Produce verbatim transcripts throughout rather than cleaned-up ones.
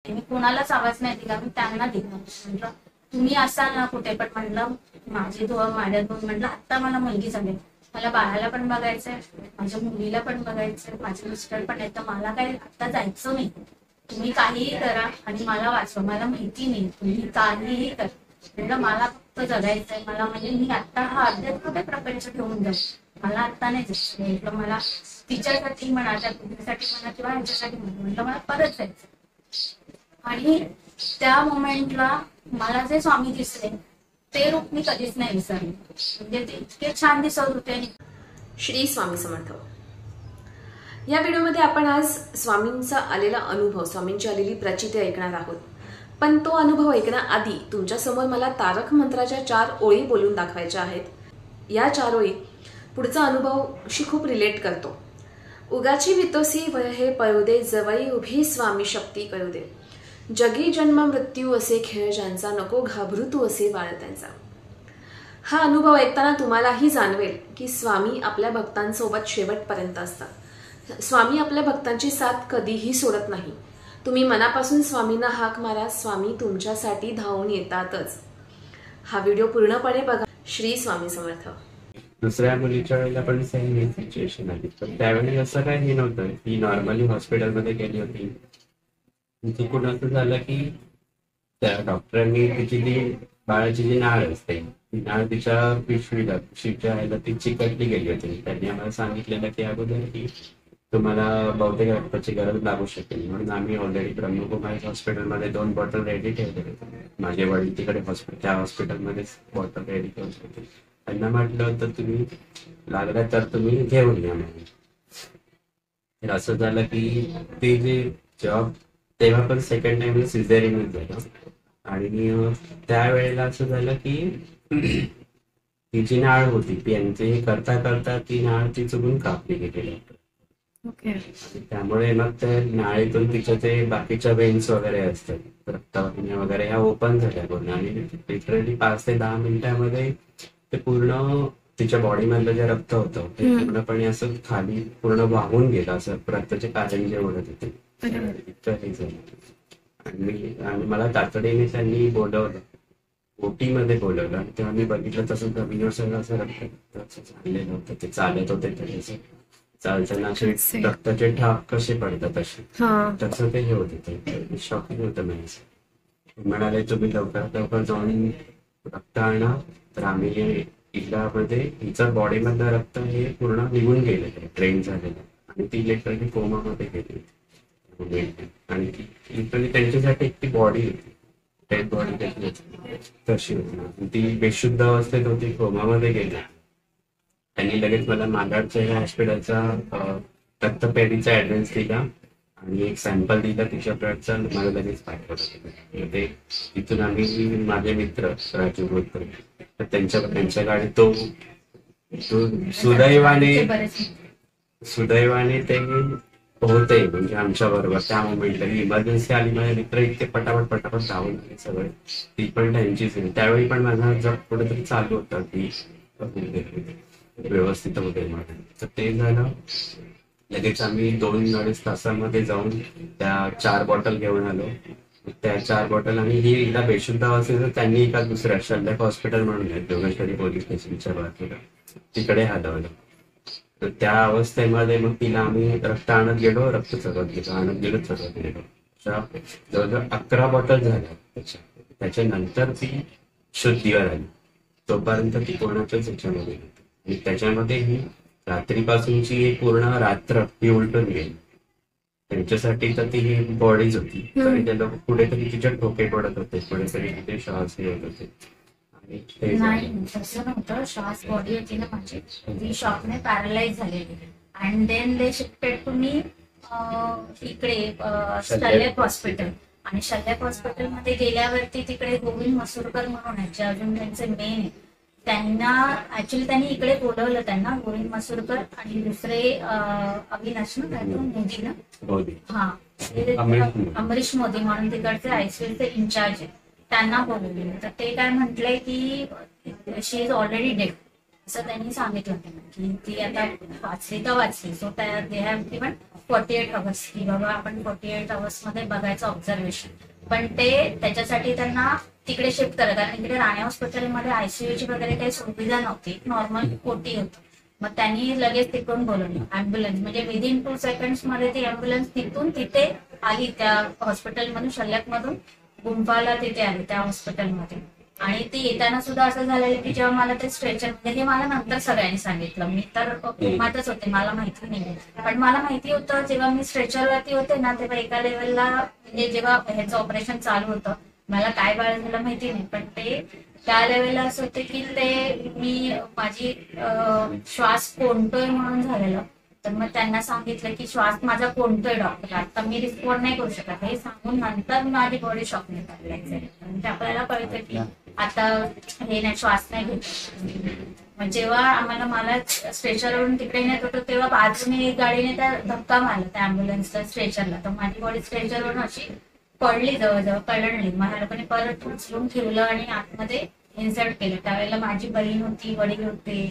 होते, मी कोणालाच आवाज नाही दिला, मी त्यांना दिला. म्हटलं तुम्ही असाल ना कुठे पण, म्हटलं माझी दोन माझ्या दोन म्हटलं आता मला मुलगी झाली, मला बाळाला पण बघायचंय, माझ्या मुलीला पण बघायचंय, माझे मिस्टर पण आहेत, तर मला काही आता जायचं नाही. तुम्ही काहीही करा आणि मला वाचवा, मला माहिती नाही तुम्ही काहीही करा, म्हटलं मला फक्त जगायचंय. मला म्हणजे मी आता हा अध्यात्म प्रपंच ठेवून जाऊ, मला आता नाही जायचं. म्हटलं मला तिच्यासाठी म्हणा, त्या मुलीसाठी म्हणा किंवा ह्याच्यासाठी म्हणा, म्हटलं मला परत जायचं. आणि त्या मोमेंटला मला जे स्वामी दिसले ते रूप मी कधीच नाही विसरले, म्हणजे ते इतके छान दिसत होते. श्री स्वामी समर्थ. या व्हिडिओमध्ये आपण आज स्वामींचा आलेला अनुभव, स्वामींची आलेली प्रचिती ऐकणार आहोत. पण तो अनुभव ऐकण्याआधी तुमच्यासमोर मला तारक मंत्राच्या चार ओळी बोलून दाखवायच्या आहेत. या चार ओळी पुढचा अनुभवशी खूप रिलेट करतो. उगाची वितोसी वय हे पळू दे, जवळी उभी स्वामी शक्ती करू दे, जगी जन्म मृत्यू असे खेळ ज्यांचा, नको घाबरू तू असे बाळ त्यांचा. हा अनुभव ऐकताना तुम्हालाही जाणवेल की स्वामी आपल्या भक्तांसोबत शेवटपर्यंत असतात. स्वामी आपल्या भक्तांची साथ कधीही सोडत नाही. तुम्ही मनापासून स्वामींना हाक मारा, स्वामी तुमच्यासाठी धावून येतातच. हा व्हिडिओ पूर्णपणे बघा. श्री स्वामी समर्थ. दुसऱ्या मुलीच्या वेळेला पण सेम ही सिच्युएशन आली, पण त्यावेळी असं काही हे नव्हतं. ती नॉर्मली हॉस्पिटलमध्ये गेली होती. चुकून असं झालं की त्या डॉक्टरांनी तिची जी बाळाची जी नाळ असते, ती नाळ तिच्या पिशवीला पिशवीच्या ह्याला ती चिकटली गेली होती. त्यांनी आम्हाला सांगितलेलं की अगोदर की तुम्हाला बहुतेक रक्ताची गरज लागू शकेल, म्हणून आम्ही ऑलरेडी ब्रह्मकुमारी हॉस्पिटलमध्ये दोन बॉटल रेडी ठेवले होते. माझे वडील तिकडे हॉस्पिटल त्या हॉस्पिटलमध्येच बॉटल रेडी ठेवले होते. त्यांना म्हटलं होतं तुम्ही लागलं तर तुम्ही घेऊन या म्हणून. तर असं झालं की ते जे जॉब तेव्हा पण सेकंड टाइम सिझेरियनच झालं. आणि त्यावेळेला असं झालं की ती जी नाळ होती ती करता करता ती नाळ ती चुकून कापली गेली. त्यामुळे मग त्या नाळीतून तिच्या ते बाकीच्या वेन्स वगैरे असतात, रक्तवाहिन्या वगैरे ह्या ओपन झाल्या पूर्ण. आणि लिटरली पाच ते दहा मिनिटांमध्ये ते पूर्ण तिच्या बॉडी मधलं जे रक्त होतं ते पूर्णपणे असं खाली पूर्ण वाहून गेलं, असं रक्ताचे कारंजे ओढत होते. इतकं हे झालं. आणि आणि मला तातडीने त्यांनी बोलवलं, ओटी मध्ये बोलवलं. आणि तेव्हा मी बघितलं तसं जमिनीवर सगळं असं रक्त झालेलं होतं. ते चालत होते तरी असं चालताना असे रक्ताचे ठाप कसे पडतात असे, तसं ते हे होते. ते शॉकिंग होतं. मी म्हणाले तुम्ही लवकरात लवकर जाऊन रक्त आणा. तर आम्ही इथल्यामध्ये हिचं बॉडी मधलं रक्त हे पूर्ण निघून गेलेलं, ट्रेन झालेलं. आणि ती लिटरली कोमामध्ये गेली होती. आणि लिटरली त्यांच्यासाठी ती बॉडी होती, डेड बॉडी तशी होती. ती बेशुद्ध अवस्थेत होती, कोमामध्ये गेली. त्यांनी लगेच मला मालाडच्या ह्या हॉस्पिटलचा रक्तपेढीचा ऍड्रेस दिला आणि एक सॅम्पल दिला तिच्या ब्लडचा, मला लगेच पाठवलं. ते तिथून आम्ही माझे मित्र राजू बोलतो तर त्यांच्या त्यांच्या गाडीत तो सुदैवाने सुदैवाने ते होते म्हणजे आमच्या बरोबर. त्या मोमेंटला इमर्जन्सी आली, माझे मित्र इतके पटापट पटापट धावून गेले सगळे. ती पण त्यांचीच. त्यावेळी पण माझा जग कुठेतरी चालू होता की व्यवस्थित होते माझं. तर ते झालं. लगेच आम्ही दोन अडीच तासामध्ये जाऊन त्या चार बॉटल घेऊन आलो. त्या चार बॉटल आणि ही एकदा बेशुद्ध असेल तर त्यांनी एका दुसऱ्या शल्यक हॉस्पिटल म्हणून आहे जोगेश्वरी पोलीस स्टेशनच्या बाजूला, तिकडे हलवलं. तर त्या अवस्थेमध्ये मग तिला आम्ही रक्त आणत गेलो, रक्त चढवत गेलो, आणत गेलो, चढवत गेलो. जवळजवळ अकरा बॉटल झाल्या त्याच्या. त्याच्यानंतर ती शुद्धीवर आली. तोपर्यंत ती कोणाच्याच ह्याच्यामध्ये होती. आणि त्याच्यामध्ये ही रात्रीपासूनची एक पूर्ण रात्र ही उलटून गेली. त्यांच्यासाठी तर ती बॉडीज होती, तरी त्या लोक कुठेतरी तिच्या ठोके पडत होते, कुठेतरी तिथे श्वास घेत होते. नाही तसं नव्हतं, श्वास बॉडी होती ना माझी, ती शॉकने पॅरालाइज झालेली. And then they shifted to me इकडे शल्यक हॉस्पिटल. आणि शल्यक हॉस्पिटल मध्ये गेल्यावरती तिकडे गोविंद मसूरकर म्हणून आहेत जे अजून त्यांचे मेन, त्यांना ऍक्च्युली त्यांनी इकडे बोलवलं त्यांना, गोविंद मसूरकर आणि दुसरे अविनाश ना काय मोदी ना, हा अमरीश मोदी म्हणून तिकडचे आयसीयूचे इन्चार्ज आहेत, त्यांना बोलवले. तर ते काय म्हटलंय की शी इज ऑलरेडी डेड, असं त्यांनी सांगितलं त्यांना की ती आता वाचली तर वाचली. सो त्या they have given forty eight hours की बाबा आपण फोर्टी एट अवर्स मध्ये बघायचं ऑब्झर्वेशन. पण ते त्याच्यासाठी त्यांना तिकडे शिफ्ट करत, कारण इकडे राणे हॉस्पिटलमध्ये आयसीयूची वगैरे काही सुविधा नव्हती, नॉर्मल ओटी होतं. मग त्यांनी लगेच तिकडून बोलवलं अँब्युलन्स, म्हणजे विदिन टू सेकंड्स मध्ये ती अँब्युलन्स तिथून तिथे आली, त्या हॉस्पिटलमधून शल्यकमधून गुंफाला तिथे आली त्या हॉस्पिटलमध्ये. आणि ती येताना सुद्धा असं झालेलं की जेव्हा मला ते स्ट्रेचर, म्हणजे हे मला नंतर सगळ्यांनी सांगितलं, मी तर कोमातच होते, मला माहिती नाही. पण मला माहिती होतं जेव्हा मी स्ट्रेचरवरती होते ना, तेव्हा एका लेवलला म्हणजे जेव्हा ह्याचं ऑपरेशन चालू होतं, मला काय बाळ झालं माहिती नाही, पण ते त्या लेवलला असं होतं की ते मी माझी श्वास कोंडतोय म्हणून झालेलं. तर मग त्यांना सांगितलं की श्वास माझा कोंडतोय डॉक्टर, आता मी रिस्पॉन्ड नाही करू शकत, हे सांगून नंतर माझी बॉडी शॉकने टाकली. म्हणजे आपल्याला कळतं की आता हे नाही, श्वास नाही घेत. मग जेव्हा आम्हाला मला स्ट्रेचरवरून तिकडे नेत होतं तेव्हा बाजूने एक गाडीने त्या धक्का मारला त्या अँब्युलन्सला स्ट्रेचरला, तर माझी बॉडी स्ट्रेचरवरून अशी पडली, जवळजवळ कळणली. मला लोकांनी परत उचलून ठेवलं आणि आतमध्ये इन्सर्ट केलं. त्यावेळेला माझी बहीण होती, वडील होते,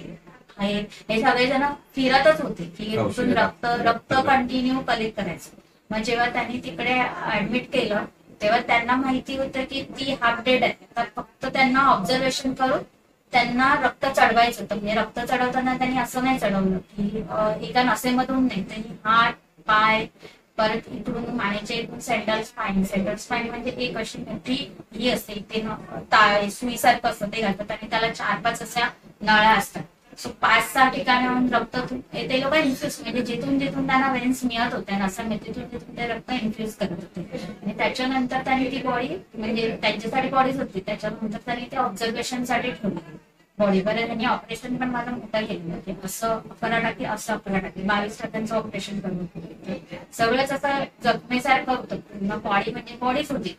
हे सगळेजण फिरतच होते की उठून रक्त रक्त कंटिन्यू कलेक्ट करायचं. मग जेव्हा त्यांनी तिकडे ऍडमिट केलं तेव्हा त्यांना माहिती होतं की ती हाफ डेड आहे, तर फक्त त्यांना ऑब्झर्वेशन करून त्यांना रक्त चढवायचं होतं. म्हणजे रक्त चढवताना त्यांनी असं नाही चढवलं की एका नसेमधून नाही, त्यांनी हात पाय परत इकडून मानेच्या इथून सेंट्रल स्पाईन, सेंट्रल स्पाईन म्हणजे एक अशी मोठी ही असते, इथे सुईसारखं असतं ते घालतात आणि त्याला चार पाच अशा नळ्या असतात. सो पाच सहा ठिकाणाहून रक्त ते लोक इन्फ्युज, म्हणजे जिथून जिथून त्यांना वेन्स मिळत होत्या नसा तिथून तिथून ते रक्त इन्फ्युज करत होते. आणि त्याच्यानंतर त्यांनी ती बॉडी, म्हणजे त्यांच्यासाठी बॉडीच होती, त्याच्यानंतर त्यांनी ते ऑब्झर्वेशनसाठी ठेवली बॉडी. बरं त्यांनी ऑपरेशन पण मला मोठं केलं की असं अकरा टाकी असं अकरा टाकी बावीस टक्क्यांचं ऑपरेशन करून सगळंच असं जखमेसारखं होतं, मग बॉडी म्हणजे बॉडीच होती.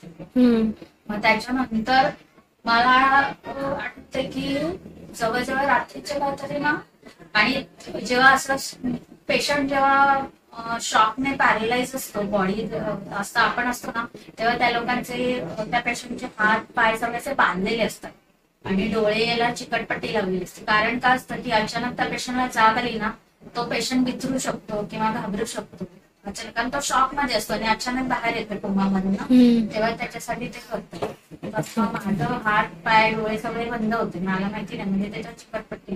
मग त्याच्यानंतर मला आठवतंय की जवळजवळ रात्रीच्या काहीतरी ना, आणि जेव्हा असं पेशंट जेव्हा शॉकने पॅरलाइज असतो, बॉडी असं आपण असतो ना, तेव्हा त्या लोकांचे त्या पेशंटचे हात पाय सगळे असे बांधलेले असतात आणि डोळे याला चिकटपट्टी लावलेली असते. कारण काय असतं की अचानक त्या पेशंटला जाग आली ना, तो पेशंट बिथरू शकतो किंवा घाबरू शकतो अचानक, कारण तो शॉक मध्ये असतो आणि अचानक बाहेर येतो कोमामधून, तेव्हा त्याच्यासाठी ते करतात. माझं हात पाय डोळे सगळे बंद होते, मला माहिती नाही, म्हणजे त्याच्यात चिकटपट्टी.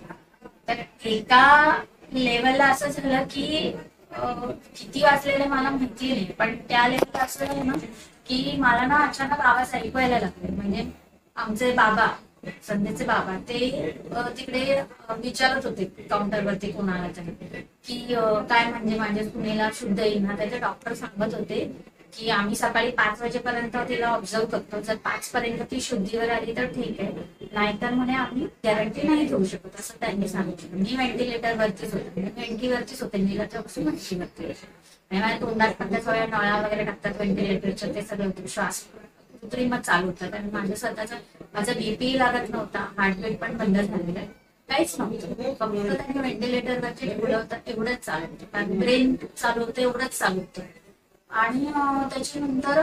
तर एका लेवलला असं झालं की किती वाजलेले मला माहिती नाही, पण त्या लेवलला असं झालं ना की मला ना अचानक आवाज ऐकवायला लागले. म्हणजे आमचे बाबा, संध्याचे बाबा, ते तिकडे विचारत होते काउंटरवरती कोणाला तरी की काय म्हणजे माझ्या सुनेला शुद्ध येईना. त्याचे डॉक्टर सांगत होते की आम्ही सकाळी पाच वाजेपर्यंत तिला ऑब्झर्व करतो, जर पाच पर्यंत ती शुद्धीवर आली तर ठीक आहे, नाहीतर म्हणे आम्ही गॅरंटी नाही घेऊ शकत, असं त्यांनी सांगितलं. मी व्हेंटिलेटरवरतीच होते, मी व्हेंटीवरतीच होते, निघाच्यापासून व्हेंटीवरती आणि माझ्या तोंडात पण सगळ्या नळ्या वगैरे टाकतात व्हेंटिलेटरच्या, ते सगळे होते, श्वास कृत्रिमच चालू होतात. आणि माझ्या स्वतःचा माझा बीपी लागत नव्हता, हार्टबीट पण बंद झालेला आहे, काहीच नव्हतं, फक्त त्यांनी व्हेंटिलेटरवरती ठेवलं होतं, एवढंच चालू होतं, कारण ब्रेन चालू होतं एवढंच चालू होतं. आणि त्याच्यानंतर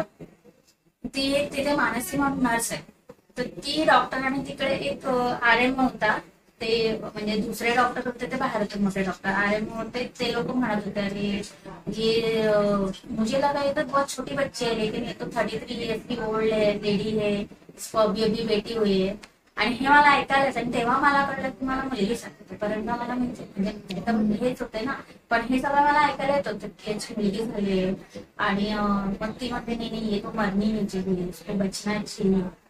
ती एक तिथे मानसी म्हणून नर्स आहे, तर ती डॉक्टरांनी तिकडे एक आर एम होता, ते म्हणजे दुसरे डॉक्टर होते ते बाहेर होते, मोठे डॉक्टर आर एम होते, ते लोक म्हणत होते अरे ये मुझे लगा ये तो बहुत छोटी बच्ची है, लेकिन ये तो थर्टी थ्री इयर्स की ओल्ड है, लेडी है, इसको अभी अभी बेटी हुई है. आणि हे मला ऐकायलाच, आणि तेव्हा मला कळलं की मला मुलगी सांगते, पर्यंत मला म्हणजे हेच होते ना, पण हे सगळं मला ऐकायला येत होतं की याची मुलगी झाली आहे. आणि मग ती म्हणते नाही नाही, तो मरनी नीचे इसको बचनाची.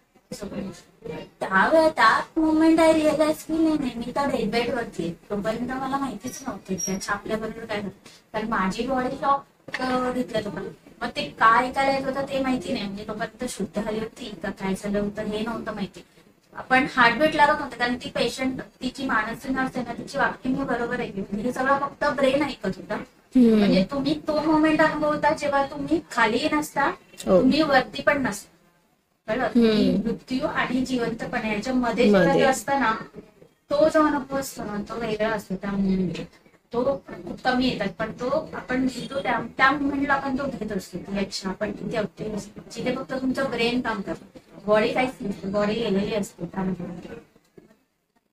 त्यावेळेस त्या मुवमेंट आय रिअलाइज की नाही नाही मी तर डेड बेड वरती, तोपर्यंत मला माहितीच नव्हती त्याच्या आपल्याबरोबर काय होतं, कारण माझी बॉडी शॉक घेतलं तोपर्यंत. मग ते काय ऐकायला येत होतं ते माहिती नाही, म्हणजे तोपर्यंत शुद्ध झाली होती का काय झालं होतं हे नव्हतं माहिती, पण हार्टबीट लागत नव्हतं, कारण ती पेशंट तिची मानसी नर्स आहे ना, तिची वाक्य बरोबर ऐकली, हे सगळं फक्त ब्रेन ऐकत होता. म्हणजे तुम्ही तो मोमेंट अनुभवता जेव्हा तुम्ही खाली नसता, तुम्ही वरती पण नसता, कळलं, मृत्यू आणि जिवंतपणे याच्या मध्ये जेव्हा असता ना, तो जो अनुभव असतो ना तो वेगळा असतो. त्या तो खूप कमी येतात, पण तो आपण घेतो त्या मुवमेंटला आपण तो घेत असतो की अच्छा आपण किती अवती असतो, जिथे फक्त तुमचं ब्रेन काम करतो, बॉडी काहीच नसते, बॉडी गेलेली असते त्यामध्ये.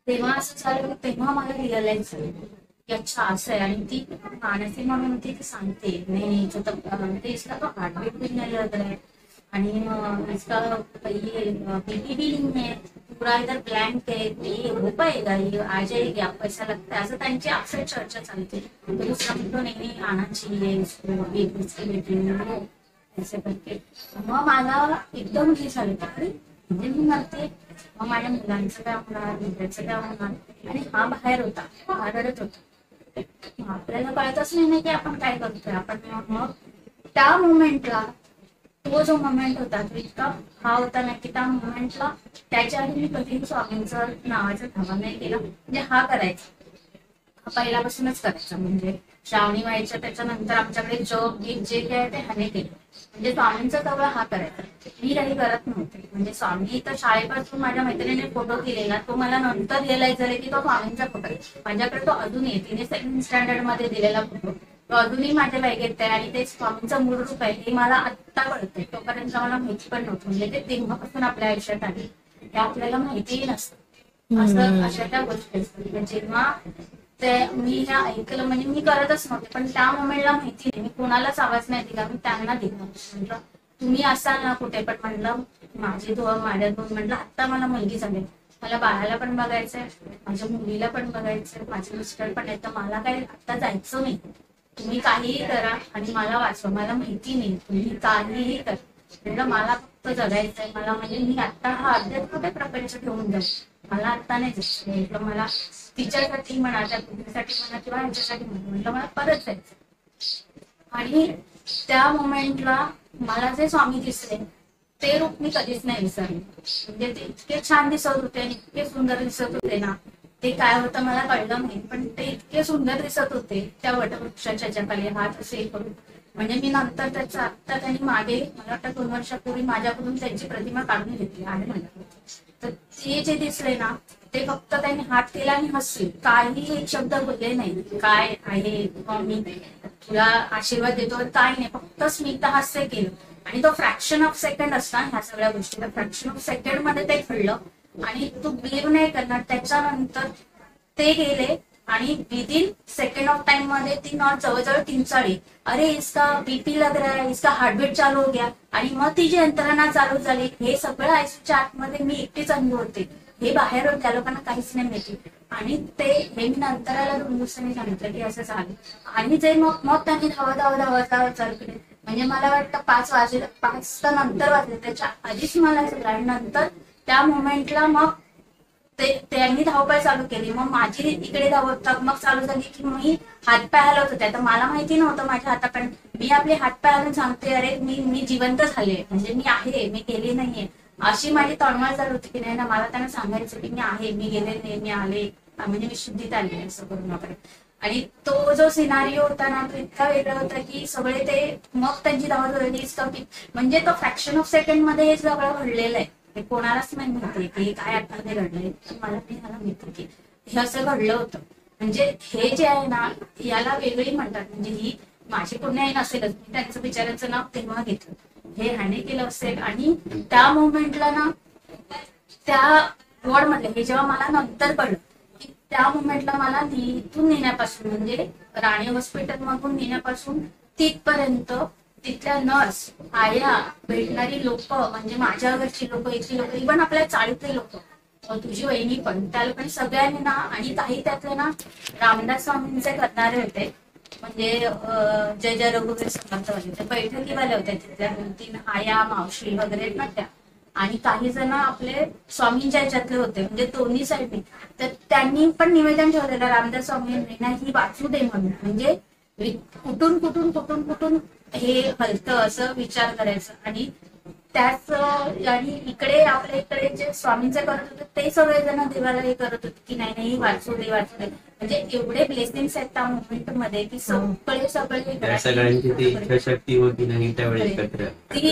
तेव्हा असं झालं, तेव्हा मला रिअलाइज झालं की अच्छा असं आहे. आणि ती मानसी म्हणून होती, ती सांगते नाही नहीं जो तब ते इसका तो हार्टबीट भी नहीं लग रहा है आणि अ, इसका ये बीपी भी नहीं है, पूरा इधर ब्लैंक है, ये हो पाएगा, ये आ जाएगी आपको ऐसा लगता है, असं त्यांची अक्सर चर्चा चालते. तो दुसरा म्हणतो नाही नहीं आना चाहिए इसको, ये इसकी बेटी नहीं ऐसे करके. मग मला एकदम हे झालं की अरे म्हणजे मी म्हणते मग माझ्या मुलांचं काय होणार, मुलांचं काय होणार. आणि हा बाहेर होता, हा रडत होता. मग आपल्याला कळतच नाही ना की आपण काय करतोय. आपण मग त्या मोमेंटला, तो जो मोमेंट होता तो इतका हा होता ना की त्या मोमेंटला त्याच्या आधी मी कधीच स्वामींचं नावाचा धावा नाही केला. म्हणजे हा करायचा, हा पहिल्यापासूनच करायचा. म्हणजे श्रावणी व्हायच्या त्याच्यानंतर आमच्याकडे जॉब गीत जे काय ते हाने केलं. म्हणजे स्वामींचा तेवढा हा करायचा, मी काही करत नव्हते. म्हणजे स्वामी तर शाळेपासून माझ्या मैत्रिणीने फोटो दिलेला, तो मला नंतर रिअलाइज झाले की तो स्वामींचा फोटो आहे. माझ्याकडे तो अजूनही तिने सेकंड स्टँडर्ड मध्ये दिलेला फोटो तो अजूनही माझ्या बॅगेत आहे. आणि ते स्वामींचं मूळ रूप आहे हे मला आत्ता कळतंय, तोपर्यंत मला माहिती पण नव्हतं. म्हणजे ते तेव्हापासून आपल्या आयुष्यात आले, हे आपल्याला माहितीही नसतं. असं अशा त्या गोष्टी असतात. जेव्हा ते मी हे ऐकलं, म्हणजे मी करतच नव्हते, पण त्या मोमेंटला माहिती नाही, मी कोणालाच आवाज नाही दिला. मी त्यांना दिला, म्हटलं तुम्ही असाल ना कुठे पण, म्हणलं माझी दोन माझ्या दोन म्हटलं आता मला मुलगी झाली, मला बाळाला पण बघायचंय, माझ्या मुलीला पण बघायचंय, माझे मिस्टर पण आहेत, तर मला काही आता जायचं नाही. तुम्ही काहीही करा आणि मला वाचवा, मला माहिती नाही, तुम्ही काहीही करा. म्हटलं मला फक्त जगायचंय. मला म्हणजे मी आता हा अध्यात्म प्रपंच ठेवून जाईल, मला आता नाही जायचं. म्हटलं मला तिच्यासाठी म्हणा, त्या मुलीसाठी म्हणा किंवा ह्याच्यासाठी म्हणा, म्हटलं मला परत जायचं. आणि त्या मोमेंटला मला जे स्वामी दिसले ते रूप मी कधीच नाही विसरले. म्हणजे ते इतके छान दिसत होते आणि इतके सुंदर दिसत होते ना, ते काय होतं मला कळलं नाही, पण ते इतके सुंदर दिसत होते त्या वटवृक्षाच्या जगाली हात असे करून. म्हणजे मी नंतर त्याचा आत्ता त्यांनी मागे मला वाटतं दोन वर्षापूर्वी माझ्याकडून त्यांची प्रतिमा काढून घेतली आणि म्हणलं, तर ते जे दिसले ना ते फक्त त्यांनी हात केला आणि हसले, काही एक शब्द बोलले नाही, काय आहे मी तुला आशीर्वाद देतो काय नाही, फक्त स्मित हास्य केलं. आणि तो फ्रॅक्शन ऑफ सेकंड असता ह्या सगळ्या गोष्टी, फ्रॅक्शन ऑफ सेकंड मध्ये ते घडलं. आणि तू बिलीव्ह नाही करणार, त्याच्यानंतर ते गेले आणि विदिन सेकंड ऑफ टाइम मध्ये ती नॉट जवळजवळ तीन चाळी, अरे इसका बीपी लग रहा है, इसका हार्टबीट चालू हो गया. आणि मग ती जी यंत्रणा चालू झाली, हे सगळं आयसीयूच्या आतमध्ये मी एकटीच अनुभवते, हे बाहेर त्या लोकांना काहीच नाही माहिती. आणि ते हे मी नंतराला दोन दिवसांनी सांगितलं की असं झालं. आणि जे मग मग त्यांनी धावा धावा धावा धावा चालू केले. म्हणजे मला वाटतं पाच वाजले, पाच तर नंतर वाजले, त्याच्या आधीच मला सगळं. आणि नंतर त्या मोमेंटला मग ते त्यांनी धावपळ चालू केली, मग माझी इकडे धावत मग चालू झाली की मी हातपाय हलवत होते. तर मला माहिती नव्हतं माझ्या हाताकडे, मी आपले हातपाय हलवून सांगते अरे मी मी जिवंत झाले, म्हणजे मी आहे, मी गेले नाहीये, अशी माझी तळमळ चालू होती की नाही ना, मला त्यांना सांगायचं की मी आहे, मी गेले नाही, मी आले, म्हणजे मी शुद्धीत आले असं करून वगैरे. आणि तो जो सिनारिओ होता ना तो इतका वेगळा होता की सगळे ते मग त्यांची धावत होती. म्हणजे तो फ्रॅक्शन ऑफ सेकंड मध्ये हे सगळं घडलेलं आहे, हे कोणालाच नाही माहिती की काय आतमध्ये घडलंय. मला नाही मला माहिती की हे असं घडलं होतं. म्हणजे हे जे आहे ना याला वेगळी म्हणतात, म्हणजे ही माझी पुण्य नसेलच, मी त्यांचं बिचाऱ्यांचं नाव तेव्हा घेतलं, हे ह्याने केलं असेल. आणि त्या मोमेंटला ना त्या वॉर्ड मधले हे जेव्हा मला नंतर कळलं की त्या मोमेंटला मला इथून नेण्यापासून, म्हणजे राणी हॉस्पिटल मधून नेण्यापासून तिथपर्यंत तिथल्या नर्स, आया, भेटणारी लोक, म्हणजे माझ्या घरची लोक, इथली लोक, इव्हन आपल्या चाळीतले लोक, तुझी वहिनी पण, त्या लोकांनी सगळ्यांनी ना, आणि काही त्यातले ना रामदास स्वामींचे करणारे होते, म्हणजे जय जय रघुवीर समर्थवाले, ते बैठकीवाले होते, तिथल्या दोन तीन आया मावशी वगैरे ना त्या. आणि काही जण आपले स्वामींच्या ह्याच्यातले होते, म्हणजे दोन्ही साईडने. तर त्यांनी पण निवेदन ठेवलेलं रामदास स्वामींनी ना ही वाचू दे म्हणून, म्हणजे कुठून कुठून कुठून कुठून हे हलतं असं विचार करायचं. आणि त्याच आणि इकडे आपल्या इकडे जे स्वामींचे करत होते ते सगळेजण देवाला हे करत होते की नाही नाही वाचू दे वाचू दे. म्हणजे एवढे ब्लेसिंग्स आहेत त्या मुवमेंट मध्ये की सगळे सगळे सगळ्यांची ती इच्छाशक्ती होती नाही त्यावेळी एकत्र.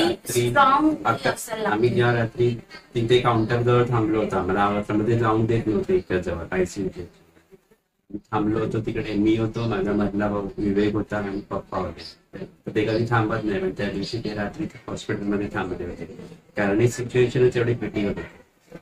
आम्ही जेव्हा रात्री तिथे काउंटर जवळ थांबलो होतो, आम्हाला आवाजामध्ये जाऊन देत नव्हते इकडे जवळ आयसीयूचे, थांबलो होतो तिकडे. मी होतो, माझा मधला भाऊ विवेक होता आणि पप्पा होते. तर ते कधी थांबत नाही, पण त्या दिवशी ते रात्री हॉस्पिटलमध्ये थांबले होते, कारण ही सिच्युएशनच एवढी क्रिटिकल होती.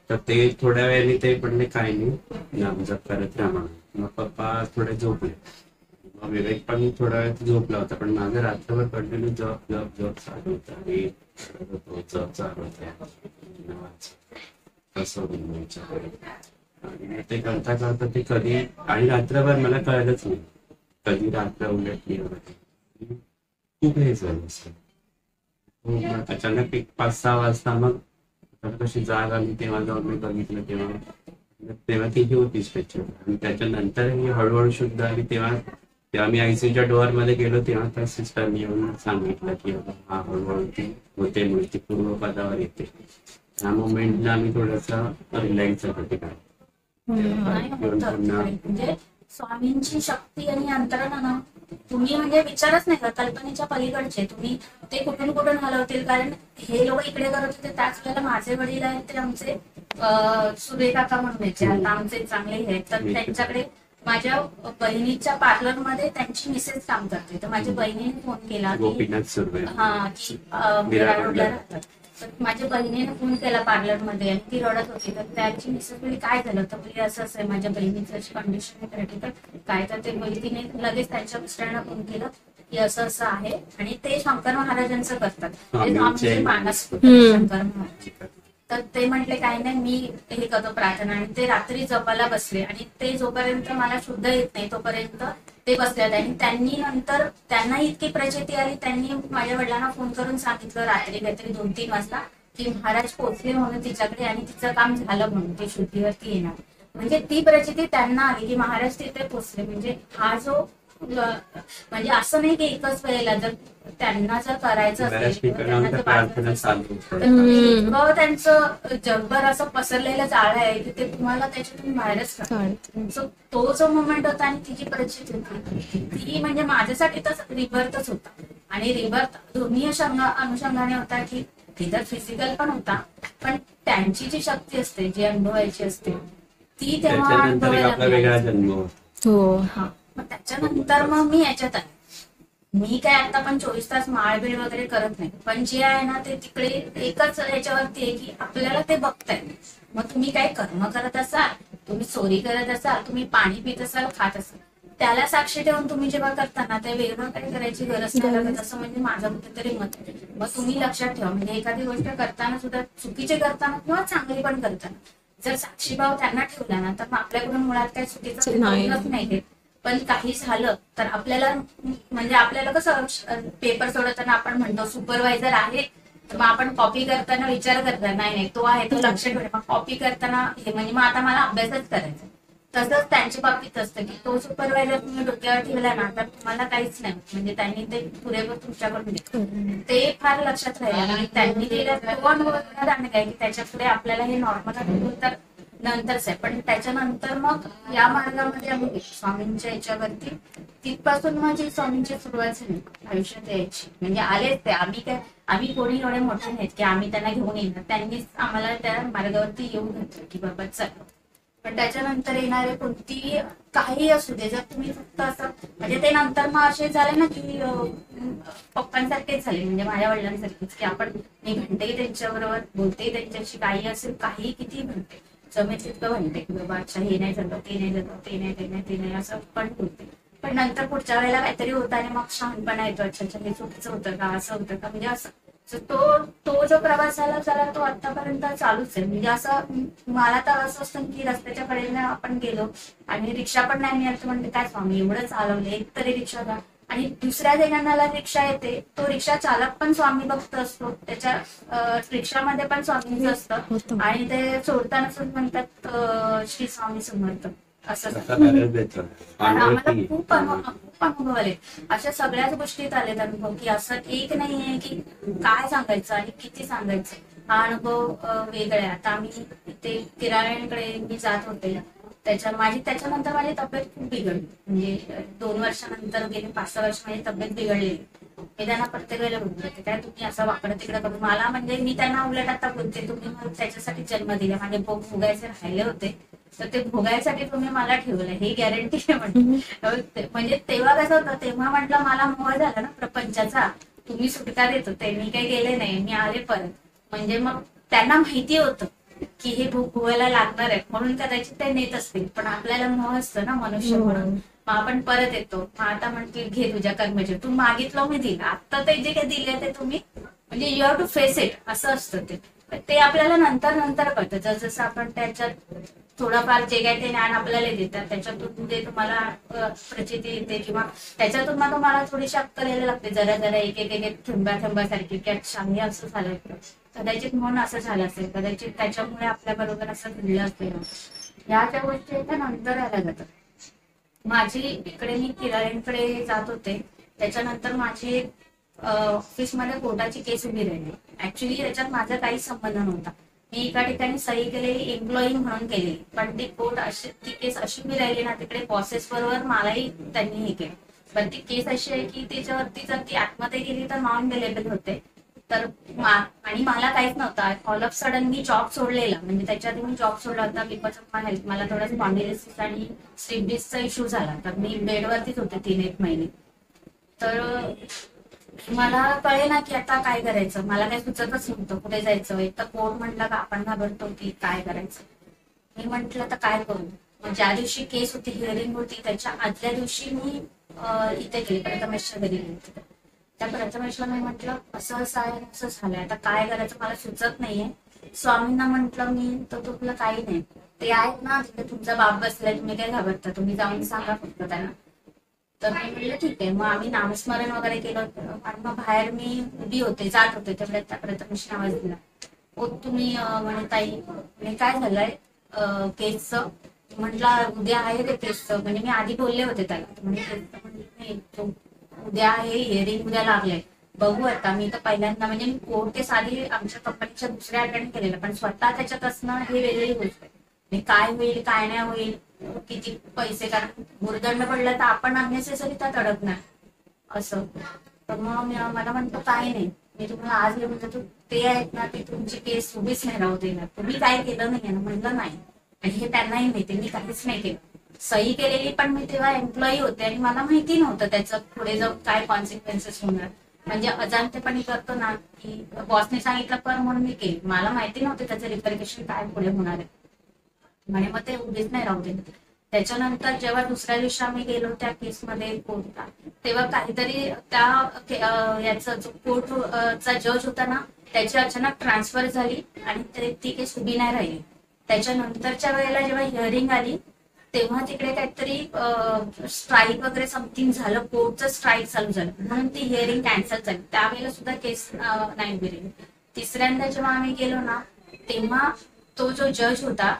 तर ते थोड्या वेळाने ते म्हणले काय नाही नामजप करत राहा म्हणून. मग पप्पा थोडे झोपले. मग विवेक पण थोडा वेळ झोपला होता, पण माझं रात्रभर कंटिन्यू जप जप जप चालू होता आणि रडत होतो, जप चालू होता असं आणि मग ते करता करता ते कधी आणि रात्रभर मला कळलंच नाही कधी रात्र उलटली वगैरे. खूप हे झालं असं. मग अचानक एक पाच सहा वाजता मग कशी जाग आली तेव्हा जाऊन मी बघितलं, तेव्हा तेव्हा ती ही होती स्ट्रेचर. आणि त्याच्यानंतर ही हळूहळू शुद्ध आली. तेव्हा तेव्हा मी आयसीयूच्या डोअर मध्ये गेलो, तेव्हा त्या सिस्टरनी येऊन सांगितलं की हा हळूहळू ती होते म्हणून ती पूर्व पदावर येते. त्या मोमेंटला आम्ही थोडासा रिलॅक्स झालो ते काय. नाही होतं. म्हणजे स्वामींची शक्ती आणि यंत्रणा ना तुम्ही म्हणजे विचारच नाही का, कल्पनेच्या पलीकडचे. तुम्ही ते कुठून कुठून हलवतील. कारण हे लोक इकडे करत होते त्याच वेळेला माझे वडील आहेत ते आमचे सुरे काका म्हणून यायचे, आता आमचे चांगले आहेत. तर त्यांच्याकडे माझ्या बहिणीच्या पार्लर मध्ये त्यांची मिसेस काम करते. तर माझ्या बहिणीने फोन केला की गोपीनाथ सुर्वे हा की मीरा रोडला राहतात. तर माझ्या बहिणीने फोन केला पार्लर मध्ये आणि ती रडत होती. तर त्याची मिसेस बोलली काय झालं, तर बोलली असं असं आहे माझ्या बहिणीची अशी कंडिशन आहे क्रिटिकल काय. तर ते बोलली तिने लगेच त्यांच्या मिस्टरांना फोन केलं की असं असं आहे. आणि ते शंकर महाराजांचं करतात, आमचे मानस शंकर महाराज. तर ते म्हटले काही नाही मी हे करतो प्रार्थना. आणि ते रात्री जपाला बसले आणि ते जोपर्यंत मला शुद्ध येत नाही तोपर्यंत ते बसले. आणि त्यांनी नंतर त्यांना इतकी प्रचिती आली, त्यांनी माझ्या वडिलांना फोन करून सांगितलं रात्री काहीतरी दोन तीन वाजता की महाराज पोहोचले म्हणून तिच्याकडे आणि तिचं काम झालं म्हणून ते शुद्धीवरती येणार. म्हणजे ती प्रचिती त्यांना आली की महाराज तिथे पोहोचले. म्हणजे हा जो म्हणजे असं नाही की एकच वेळेला जर त्यांना जर करायचं असेल तर त्यांचं जगभर असं पसरलेलं जाळ आहे की ते तुम्हाला त्याच्यातून बाहेरच काढतात. तो जो मोमेंट होता आणि तिची परिस्थिती होती ती म्हणजे माझ्यासाठी तर रिबर्थच होता. आणि रिबर्थ दोन्ही अनुषंगाने होता की ती तर फिजिकल पण होता, पण त्यांची जी शक्ती असते जी अनुभवायची असते ती तेव्हा अनुभवायला. हो हा मग त्याच्यानंतर मग मी याच्यात आहे. मी काय आता पण चोवीस तास माळबीळ वगैरे करत नाही, पण जे आहे ना ते तिकडे एकच ह्याच्यावरती आहे की आपल्याला ते बघताय. मग तुम्ही काय कर्म करत असाल, तुम्ही चोरी करत असाल, तुम्ही पाणी पित असाल, खात असाल, त्याला साक्षी ठेवून तुम्ही जेव्हा करताना ते वेगळं काही करायची गरज नाही लागत असं म्हणजे माझं कुठेतरी मत आहे. मग तुम्ही लक्षात ठेवा म्हणजे एखादी गोष्ट करताना सुद्धा चुकीचे करताना किंवा चांगली पण करताना जर साक्षीभाव त्यांना ठेवला ना तर मग आपल्याकडून मुळात काही चुकीचं नाही. पण काही झालं तर आपल्याला म्हणजे आपल्याला कसं पेपर सोडवताना आपण म्हणतो सुपरवायझर आहे तर मग आपण कॉपी करताना विचार करता नाही नाही तो आहे तो लक्ष ठेवणे. मग कॉपी करताना हे म्हणजे मग आता मला अभ्यासच करायचा. तसंच त्यांच्या बाबतीत असतं की तो सुपरवायझर तुम्ही डोक्यावर ठेवला ना तर तुम्हाला काहीच नाही म्हणजे त्यांनी ते पुरेपूर तुमच्याकडून घेतलं. ते फार लक्षात राहिलं आणि त्यांनी दिलं तो अनुभव काय की त्याच्या पुढे आपल्याला हे नॉर्मल तर नंतरच आहे. पण त्याच्यानंतर मग या मार्गामध्ये आम्ही स्वामींच्या याच्यावरती तिथपासून माझी स्वामींची सुरुवात झाली आयुष्यात यायची. म्हणजे आलेच ते आम्ही काय आम्ही कोणी एवढे मोठे नाहीत की आम्ही त्यांना घेऊन येणार, त्यांनीच आम्हाला त्या मार्गावरती येऊन घातलं की बाबा चला. पण त्याच्यानंतर येणारे कोणती काही असू दे जर तुम्ही फक्त असं म्हणजे ते नंतर मग असे झाले ना की पप्पांसारखेच झाले म्हणजे माझ्या वडिलांसारखेच की आपण मी म्हणते त्यांच्याबरोबर बोलते त्यांच्याशी काही असेल काही किती म्हणते जमेल तितकं म्हणते की बाबा अच्छा हे नाही झालं ते नाही झालं ते नाही ते नाही ते नाही असं पण बोलते. पण नंतर पुढच्या वेळेला काहीतरी होतं आणि मग शहाणपणा येतो अच्छा अच्छा हे चुकीचं होतं का असं होतं का म्हणजे असं तो तो जो प्रवास झाला जरा तो आतापर्यंत चालूच आहे. म्हणजे असं मला तर असं असतं की रस्त्याच्या कडेने आपण गेलो आणि रिक्षा पण नाही मिळाली म्हणते काय स्वामी एवढं चालवले एक तरी रिक्षा का. आणि दुसऱ्या ठिकाणाला रिक्षा येते तो रिक्षा चालक पण स्वामी भक्त असतो त्याच्या रिक्षामध्ये पण स्वामींचं असतं आणि ते सोडताना म्हणतात श्री स्वामी समर्थ असं आम्हाला खूप खूप अनुभव आले. अशा सगळ्याच गोष्टीत आलेत अनुभव की असं एक नाहीये की काय सांगायचं आणि किती सांगायचं. हा अनुभव वेगळा आहे. आता आम्ही ते किराण्यांकडे मी जात होते त्याच्या माझी त्याच्यानंतर माझी तब्येत खूप बिघडली. म्हणजे दोन वर्षानंतर गेली पाच सहा वर्ष माझी तब्येत बिघडलेली. मी त्यांना प्रत्येक वेळेला बोलते काय तुम्ही असं वाकडं तिकडं करून मला म्हणजे मी त्यांना उलट आता बोलते तुम्ही मला त्याच्यासाठी जन्म दिला माझे भोग भोगायचे राहिले होते तर ते भोगायसाठी तुम्ही मला ठेवलंय हे गॅरंटी आहे म्हणते. म्हणजे तेव्हा कसं होतं तेव्हा म्हटलं मला मोह झाला ना प्रपंचाचा तुम्ही सुटका देत होते मी काही गेले नाही मी आले परत. म्हणजे मग त्यांना माहिती होतं की हे भूक भुवायला लागणार आहे म्हणून कदाचित ते नेत असतील, पण आपल्याला मोह असतं ना मनुष्य म्हणून. मग आपण परत येतो. मग आता म्हणतील घे तुझ्या कर्मचारी, तू मागितलं मी दिलं, आता ते जे काही दिले ते तुम्ही म्हणजे you have to face it असं असतं ते. ते आपल्याला नंतर नंतर कळतं, जसं आपण त्याच्यात थोडंफार जे काही ते ज्ञान आपल्याला देतात त्याच्यातून जे तुम्हाला प्रचिती येते किंवा त्याच्यातून मग तुम्हाला थोडीशी अक्कल यायला लागते, जरा जरा एक एक एक थेंबा थेंबासारखी की अच्छा हे असं झालं. कदाचित म्हणून असं झालं असेल, कदाचित त्याच्यामुळे आपल्या बरोबर असं घडलं असेल. ह्या ज्या गोष्टी आहेत त्या नंतर आल्या जातात. माझी इकडे मी किराण्यांकडे जात होते, त्याच्यानंतर माझी ऑफिसमध्ये कोर्टाची केस उभी राहिली. ऍक्च्युली त्याच्यात माझा काहीच संबंध नव्हता. मी एका ठिकाणी सही केलेली एम्प्लॉई म्हणून केली, पण ती कोर्ट अशी ती केस अशी उभी राहिली ना तिकडे प्रोसेस बरोबर मलाही त्यांनी हे केलं. पण ती केस अशी आहे की त्याच्यावरती जर ती आतमध्ये गेली तर नॉन अवेलेबल होते. तर आणि मला काहीच नव्हतं. ऑल ऑफ सडन मी जॉब सोडलेला, म्हणजे त्याच्या आधी मी जॉब सोडला होता बिकॉज ऑफ माय हेल्थ. मला थोडा स्पॉन्डिलिसिस आणि स्लीप डिसचा इश्यू झाला, तर मी बेडवरतीच होते तीन एक महिने. तर मला कळे ना की आता काय करायचं, मला काही सुचतच नव्हतं कुठे जायचं. एक तर कोर्ट म्हटलं का आपण घाबरतो की काय करायचं. मी म्हंटल तर काय करू. मग ज्या दिवशी केस होती, हिअरिंग होती, त्याच्या आदल्या दिवशी मी इथे गेले, प्रथमेशच्या घरी गेले. त्या प्रथमेशला मी म्हटलं असं असं आहे, असं झालंय, आता काय करायचं मला सुचत नाहीये. स्वामींना म्हंटल मी, तर तुला काही नाही, ते आहेत ना तिथे तुमचा बाप बसलाय, तुम्ही काय घाबरता, तुम्ही जाऊन सांगा फक्त त्यांना. तर मी म्हटलं ठीक आहे. मग आम्ही नामस्मरण वगैरे केलं आणि मग बाहेर मी उभी होते, जात होते, तेवढ्यात त्या प्रथमेशने आवाज दिला, ओ तुम्ही म्हणे ताई म्हणे काय झालंय केसचं. म्हटलं उद्या आहे रे केसचं, म्हणजे मी आधी बोलले होते त्याला. म्हणजे उद्या आहे हिअरिंग, उद्या लागलंय, बघू आता. मी तर पहिल्यांदा म्हणजे मी कोर्ट केस आधी आमच्या कंपनीच्या दुसऱ्या अटेंड केलेलं, पण स्वतः त्याच्यात असणं हे वेगळी गोष्ट आहे. काय होईल काय नाही होईल, किती पैसे, कारण भुर्दंड पडला तर आपण अननेसेसरी त्यात अडकणार असं. तर मग मला म्हणतो काय नाही, मी तुम्हाला आज घेऊन जातो, ते आहेत ना ते तुमची केस उभीच नाही राहू देणार, तुम्ही काय केलं नाही ना. म्हणलं नाही, आणि हे त्यांनाही माहिती मी काहीच नाही केलं. सही केलेली पण मी तेव्हा एम्प्लॉई होते आणि मला माहिती नव्हतं त्याचं पुढे जाऊन काय कॉन्सिक्वेन्सेस होणार. म्हणजे अजाणतेपणी करतो ना की बॉसने सांगितलं कर म्हणून मी केली, मला माहिती नव्हते त्याचं रिपरकेशन काय पुढे होणार आहे. म्हणे मग ते उभीच नाही राहू देत. त्याच्यानंतर जेव्हा दुसऱ्या दिवशी आम्ही गेलो त्या केसमध्ये कोर्टला, तेव्हा काहीतरी त्या याचा जो कोर्टचा जज होता ना त्याची अचानक ट्रान्सफर झाली आणि ती केस उभी नाही राहिली. त्याच्यानंतरच्या वेळेला जेव्हा हिअरिंग आली तेव्हा तिकडे काहीतरी स्ट्राईक वगैरे समथिंग झालं, कोर्टचं स्ट्राईक चालू झालं, म्हणून ती हिअरिंग कॅन्सल झाली. त्यावेळेला सुद्धा केस नाही उभी राहिली. तिसऱ्यांदा जेव्हा आम्ही गेलो ना तेव्हा तो जो जज होता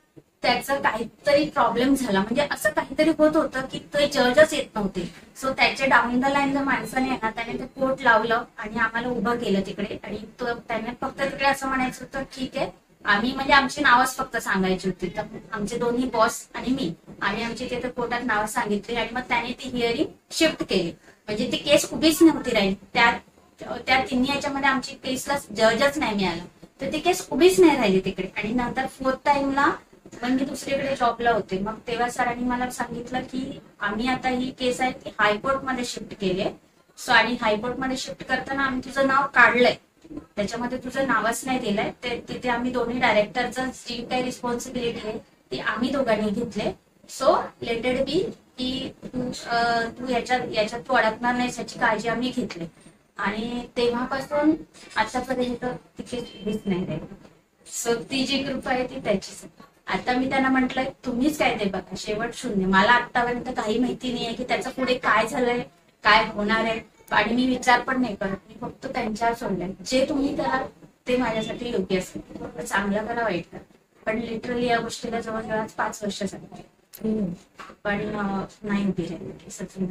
त्याचा काहीतरी प्रॉब्लेम झाला, म्हणजे असं काहीतरी होत होतं की ते जजच येत नव्हते. सो त्याच्या डाऊन द लाईन जर माणसाने आहे ना त्याने ते कोर्ट लावलं आणि आम्हाला उभं केलं तिकडे. आणि त्याने फक्त तिकडे असं म्हणायचं होतं ठीक आहे, आम्ही म्हणजे आमची नावच फक्त सांगायची होती. तर आमचे दोन्ही बॉस आणि मी आम्ही आमची तिथे कोर्टात नावं सांगितली आणि मग त्याने ती हिअरिंग शिफ्ट केली. म्हणजे ती केस उभीच नव्हती राहिली. त्या त्या तिन्ही याच्यामध्ये आमची केसला जजच नाही मिळाला, तर ती केस उभीच नाही राहिली तिकडे. आणि नंतर फोर्थ टाइमला पण मी दुसरीकडे जॉबला होते, मग तेव्हा सरांनी मला सांगितलं की आम्ही आता ही केस आहे ती हायकोर्टमध्ये शिफ्ट केली आहे. सो आणि हायकोर्टमध्ये शिफ्ट करताना आम्ही तुझं नाव काढलंय, त्याच्यामध्ये तुझं नावच नाही दिलंय. तिथे आम्ही दोन्ही डायरेक्टरचं जी काही रिस्पॉन्सिबिलिटी आहे ती आम्ही दोघांनी घेतले. सो लेटेड बी की तू तू याच्यात याच्यात तू अडकणार नाही याची काळजी आम्ही घेतली. आणि तेव्हापासून आतापर्यंत ती केस उभीच नाही राहिली. सो ती जी कृपा आहे ती त्याचीच. आता मी त्यांना म्हटलंय तुम्हीच काय ते बघा, शेवट शून्य. मला आतापर्यंत काही माहिती नाहीये की त्याचं पुढे काय झालंय, काय होणार आहे, आणि मी विचार पण नाही करत. मी फक्त त्यांच्यावर सोडलंय, जे तुम्ही कराल ते माझ्यासाठी योग्य असेल. चांगलं करा वाईट करा. पण लिटरली या गोष्टीला जवळजवळ पाच वर्ष झाली पण नाही उभी राहिली सचिन.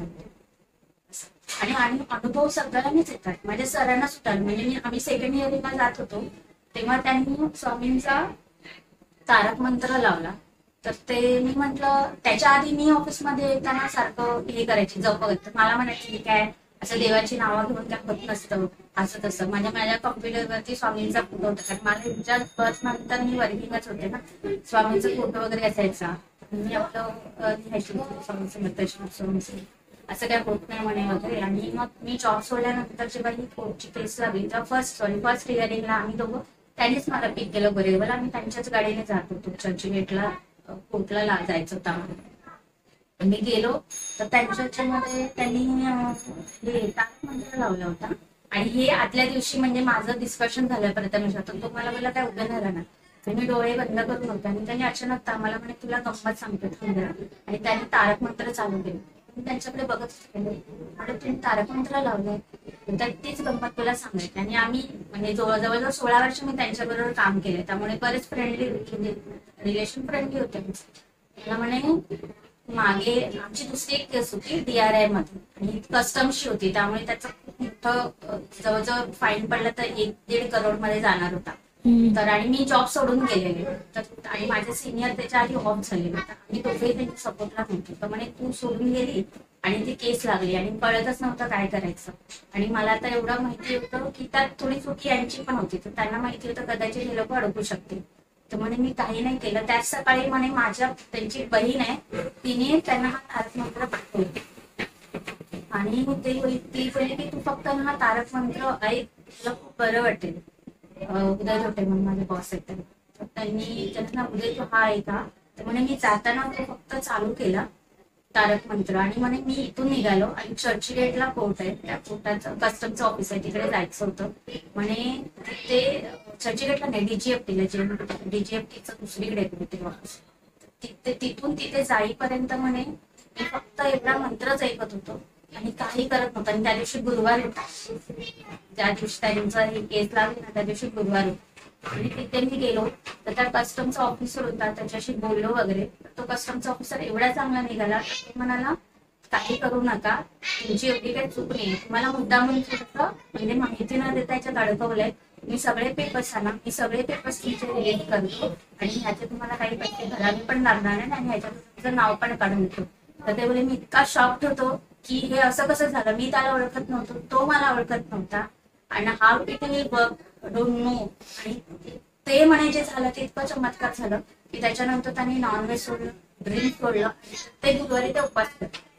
आणि आणि अनुभव सगळ्यांनीच येतात, माझ्या सरांना सुद्धा. म्हणजे मी आम्ही सेकंड इयरला जात होतो तेव्हा त्यांनी स्वामींचा तारक मंत्र लावला. तर ते मी म्हंटल, त्याच्या आधी मी ऑफिसमध्ये येताना सारखं हे करायची जप वगैरे. मला म्हणायची की काय असं देवाची नावं घेऊन काय होत नसतं असं तसं. म्हणजे माझ्या कॉम्प्युटरवरती स्वामींचा फोटो होता, कारण मला तुमच्या बस नंतर मी वर्किंगच होते ना, स्वामींचा फोटो वगैरे असायचा. मी आपलं लिहायची स्वामींचं दर्शन स्वामींचं असं काय होत नाही म्हणे वगैरे. आणि मग मी जॉब सोडल्यानंतर जेव्हा ही कोर्टची केस लागली तेव्हा फर्स्ट सॉरी फर्स्ट हिअरिंगला आम्ही दोघं त्यांनीच मला पिक केलं बरेबर. आम्ही त्यांच्याच गाडीने जात होतो चर्चगेटला, कोर्टला ला जायचं होतं आम्हाला. मी गेलो तर त्यांच्या ह्याच्यामध्ये त्यांनी अं, हे तारक मंत्र लावला होता. आणि हे आदल्या दिवशी म्हणजे माझं डिस्कशन झालं प्रथमेश, तर तो मला बोलला काय उभं नाही राहणार. तर मी डोळे बंद करून होते आणि त्यांनी अचानक आम्हाला म्हणे तुला गंमत सांगतो थांब जरा. आणि त्यांनी तारक मंत्र चालू केलं. मी त्यांच्याकडे बघत होते म्हणजे तुम्ही तारक मंत्र लावलंय तर तीच गंमत तुला सांगायची. आणि आम्ही म्हणजे जवळ जवळजवळ सोळा वर्ष मी त्यांच्याबरोबर काम केले, त्यामुळे बरेच फ्रेंडली म्हणजे रिलेशन फ्रेंडली होते. मला म्हणे मागे आमची दुसरी एक केस होती डीआरआय मध्ये आणि कस्टम्सची होती, त्यामुळे त्याचं खूप मोठं अं, जवळजवळ फाईन पडलं तर एक दीड करोड मध्ये जाणार होता. तर आणि मी जॉब सोडून गेलेले तर आणि माझे सिनियर त्याच्या आधी ऑफ झालेले तर आम्ही दोघेही त्यांच्या सपोर्टला नव्हतो. तर म्हणे तू सोडून गेली आणि ती केस लागली आणि कळतच नव्हतं काय करायचं. आणि मला तर एवढं माहिती होतं की त्यात थोडी चुकी यांची पण होती, तर त्यांना माहिती होतं कदाचित हे लोक अडकू शकतील. तर म्हणे मी काही नाही केलं. त्याच सकाळी म्हणे माझ्या त्यांची बहीण आहे तिने त्यांना हा तारक मंत्र पाठवले आणि ते ती बोलली की तू फक्त हा तारक मंत्र ऐक तुला खूप बरं वाटेल. अं, उदय धोटे म्हणून माझे बॉस आहेत त्यांनी. तर त्यांनी त्यांना उदय तू हा ऐका. तर म्हणे मी जाताना तो फक्त चालू केला तारक मंत्र आणि म्हणे मी इथून निघालो आणि चर्चगेटला कोर्ट आहे, त्या कोर्टाचं कस्टमचं ऑफिस आहे तिकडे जायचं होतं. म्हणे ते चर्चगेटला नाही डीजीएफटीला जे डीजीएफटीचं दुसरीकडे होते ऑफिस. तिथे तिथून तिथे जाईपर्यंत म्हणे मी फक्त एवढा मंत्रच ऐकत होतो आणि काही करत नव्हतं. आणि त्या दिवशी गुरुवार होता, ज्या दिवशी त्यांचा ही केस लागली ना त्या दिवशी गुरुवार होता. आणि तिथे मी गेलो तर त्या कस्टमचा ऑफिसर होता, त्याच्याशी बोललो वगैरे. तो कस्टमचा ऑफिसर एवढा चांगला निघाला तर तो म्हणाला काही करू नका, तुमची एवढी काही चूक नाही, तुम्हाला मुद्दामून थोडंसं म्हणजे माहिती न देता याच्यात अडकवलंय. मी सगळे पेपर्स आणा, मी सगळे पेपर्स तुमचे रिलीज करतो आणि ह्याचे तुम्हाला काही पैसे भरावे पण लागणार नाही आणि ह्याच्यात तुमचं नाव पण काढून देतो. तर ते बोले मी इतका शॉक्ड होतो की हे असं कसं झालं, मी त्याला ओळखत नव्हतो, तो मला ओळखत नव्हता आणि how it will work don't know. आणि ते म्हणे जे झालं ते इतकं चमत्कार झालं की त्याच्यानंतर त्यांनी नॉनव्हेज सोडलं, ड्रिंक सोडलं, ते गुरुवारी ते उपास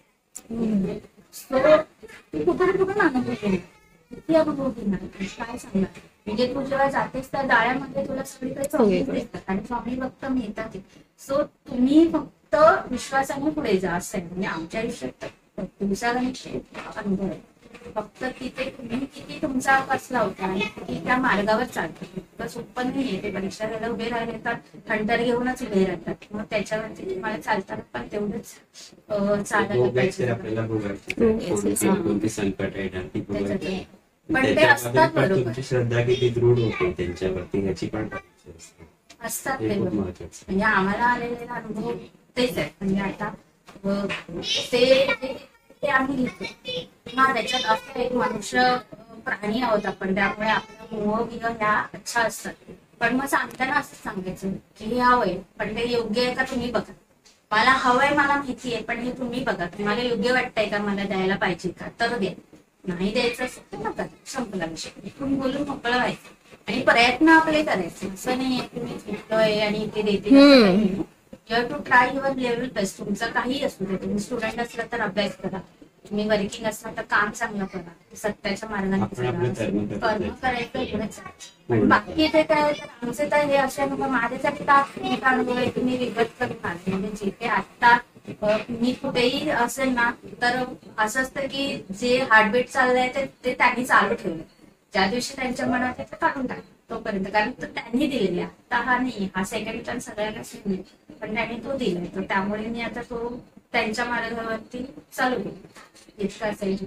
करतात. सो कुठून कुठून अनुभव केला, किती अनुभव घेणार काय सांगणार. म्हणजे तू जेव्हा जातेस त्या जाळ्यामध्ये तुला सगळीकडे स्वामी दिसतात आणि स्वामी भक्त मिळतात. सो तुम्ही फक्त विश्वासाने पुढे जा असं आहे. म्हणजे आमच्या आयुष्यात दिवसागणिक अनुभव आहे. फक्त तिथे तुम्ही किती तुमचा कसला होता आणि किती त्या मार्गावर चालतो. बस उत्पन्न नाहीये ते परीक्षा द्यायला उभे राहिले तर हंटर घेऊनच उभे राहतात. मग त्याच्यावरती तुम्हाला चालताना पण तेवढंच अं, चालायला भोगायचे पाहिजे. आपल्याला भोगायचे कोणती कोणती संकट येणार ती भोगायची. त्याच्यातून पण ते त्याच्यामध्ये असतात पण बरोबर, तुमची श्रद्धा किती दृढ होते त्यांच्यावरती याची पण परीक्षा असते. असतात हे ते खूप बरोबर. महत्वाचं. म्हणजे आम्हाला आलेले अनुभव तेच आहे. म्हणजे आता अं, ते ते आम्ही घेतो. हा त्याच्यात असं एक मनुष्य अं, प्राणी आहोत आपण, त्यामुळे आपलं मोह गिह ह्या अच्छा असतात. पण मग सांगताना असं सांगायचं की हे हवंय पण ते योग्य आहे का तुम्ही बघा. मला हवंय मला माहिती आहे पण हे तुम्ही बघा, तुम्हाला योग्य वाटतंय का, मला द्यायला पाहिजे का, तर द्या. नाही द्यायचं असेल तर नका, संपला विषय. इथून बोलून मोकळं व्हायचं आणि प्रयत्न आपले करायचे. असं नाहीये की मी चुकलोय आणि ते देते you have to try your level best. तुमचं काही असू दे, तुम्ही स्टुडंट असला तर अभ्यास करा, तुम्ही वर्किंग असला तर काम चांगलं करा, सत्याच्या मार्गाने आपण आपलं कर्म करत कर्म जायचं. करायचं एवढंच. पण बाकी ते काय तर आमचे तर हे असे अनुभव माझ्यासाठी तर मोठा अनुभव आहे की मी विगत करून आले. म्हणजे जे काही आता अं, मी कुठेही असेल ना तर असं असतं की जे हार्टबीट चाललंय ते ते त्यांनी चालू ठेवलं. ज्या दिवशी त्यांच्या मनात येतं काढून टाक तोपर्यंत, कारण तो त्यांनी दिलेला आता हा नाही, हा सेकंड चान्स सगळ्यांनाच नाही पण त्यांनी तो दिलाय. तर त्यामुळे मी आता तो त्यांच्या मार्गावरती चालू केला इतकं असेल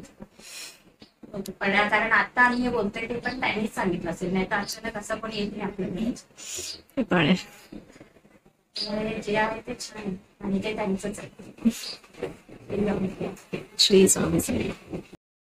तितकं. पण कारण आता आम्ही हे बोलतोय ते पण त्यांनीच सांगितलं असेल, नाही तर अचानक असं पण येत नाही आपल्याला. पण आहे. त्यामुळे जे आहे ते छान आहे आणि ते त्यांचंच आहे. श्री स्वामी समर्थ.